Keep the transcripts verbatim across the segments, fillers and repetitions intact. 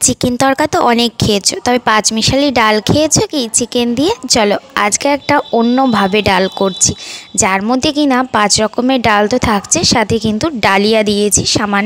Chicken তরকা তো অনেক খেয়েছো, তবে পাঁচমিশালি ডাল খেয়েছো কি চিকেন দিয়ে? চলো আজকে একটা অন্যভাবে ডাল করছি, যার মধ্যে কিনা পাঁচ রকমের ডাল তো থাকছে, সাথে কিন্তু ডালিয়া দিয়েছি, সামান্য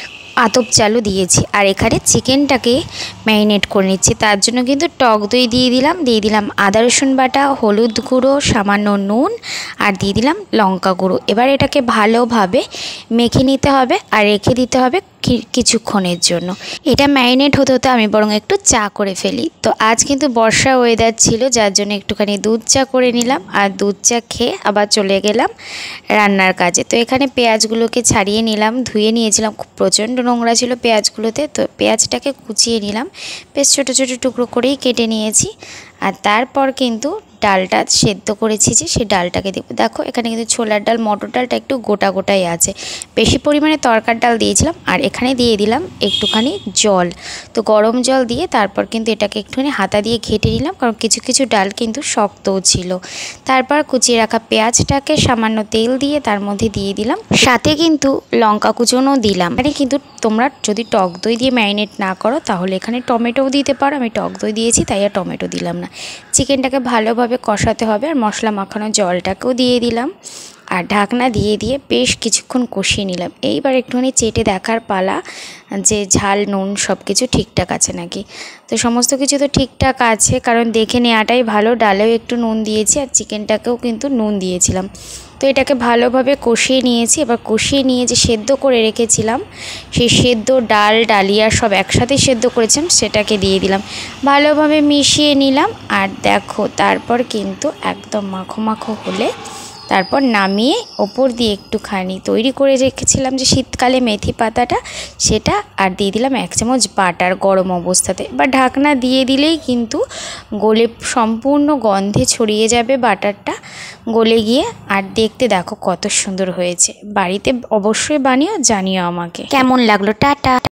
আতপ চালও দিয়েছি। আর এখানে চিকেনটাকে ম্যারিনেট করে নিচ্ছি, তার জন্য কিন্তু টক দই দিয়ে দিলাম, দিয়ে দিলাম আদা রসুন বাটা, হলুদ গুঁড়ো, সামান্য নুন আর দিয়ে দিলাম লঙ্কা গুঁড়ো। এবার এটাকে ভালোভাবে মেখে নিতে হবে আর রেখে দিতে হবে কিছুক্ষণের জন্য। এটা ম্যারিনেট হতে হতে আমি বরং একটু চা করে ফেলি। তো আজ কিন্তু বর্ষা ওয়েদার ছিল, যার জন্য একটুখানি দুধ চা করে নিলাম আর দুধ চা খেয়ে আবার চলে গেলাম রান্নার কাজে। তো এখানে পেঁয়াজগুলোকে ছাড়িয়ে নিলাম, ধুয়ে নিয়েছিলাম, খুব প্রচণ্ড নোংরা ছিল পেঁয়াজগুলোতে। তো পেঁয়াজটাকে কুচিয়ে নিলাম, বেশ ছোটো ছোটো টুকরো করেই কেটে নিয়েছি। আর তারপর কিন্তু ডালটা সেদ্ধ করেছি যে সেই ডালটাকে দেবো। দেখো এখানে কিন্তু ছোলার ডাল, মটর ডালটা একটু গোটা গোটাই আছে, বেশি পরিমাণে তরকার ডাল দিয়েছিলাম। আর এখানে দিয়ে দিলাম একটুখানি জল, তো গরম জল দিয়ে তারপর কিন্তু এটাকে একটুখানি হাতা দিয়ে ঘেটে নিলাম, কারণ কিছু কিছু ডাল কিন্তু শক্তও ছিল। তারপর কুচিয়ে রাখা পেঁয়াজটাকে সামান্য তেল দিয়ে তার মধ্যে দিয়ে দিলাম, সাথে কিন্তু লঙ্কা কুচোনো দিলাম। এখানে কিন্তু তোমরা যদি টক দই দিয়ে ম্যারিনেট না করো তাহলে এখানে টমেটোও দিতে পারো, আমি টক দই দিয়েছি তাই আর টমেটো দিলাম না। চিকেনটাকে ভালোভাবে কষাতে হবে আর মশলা মাখানো জলটাকেও দিয়ে দিলাম আর ঢাকনা দিয়ে দিয়ে বেশ কিছুক্ষণ কষিয়ে নিলাম। এইবার একটুখানি চেটে দেখার পালা যে ঝাল নুন সব কিছু ঠিকঠাক আছে নাকি। তো সমস্ত কিছু তো ঠিকঠাক আছে, কারণ দেখে নেওয়াটাই ভালো। ডালেও একটু নুন দিয়েছি আর চিকেনটাকেও কিন্তু নুন দিয়েছিলাম। তো এটাকে ভালোভাবে কষিয়ে নিয়েছি। এবার কষিয়ে নিয়ে যে সেদ্ধ করে রেখেছিলাম সেই সেদ্ধ ডাল ডালিয়া সব একসাথে সেদ্ধ করেছিলাম সেটাকে দিয়ে দিলাম, ভালোভাবে মিশিয়ে নিলাম। আর দেখো তারপর কিন্তু একদম মাখো মাখো হলে তারপর নামিয়ে ওপর দিয়ে একটুখানি তৈরি করে রেখেছিলাম যে শীতকালে মেথি পাতাটা, সেটা আর দিয়ে দিলাম এক চামচ বাটার গরম অবস্থাতে। বা ঢাকনা দিয়ে দিলেই কিন্তু গলে সম্পূর্ণ গন্ধে ছড়িয়ে যাবে বাটারটা, গলে গিয়ে। আর দেখতে দেখো কত সুন্দর হয়েছে। বাড়িতে অবশ্যই বানিও, জানিও আমাকে কেমন লাগলো। টাটা।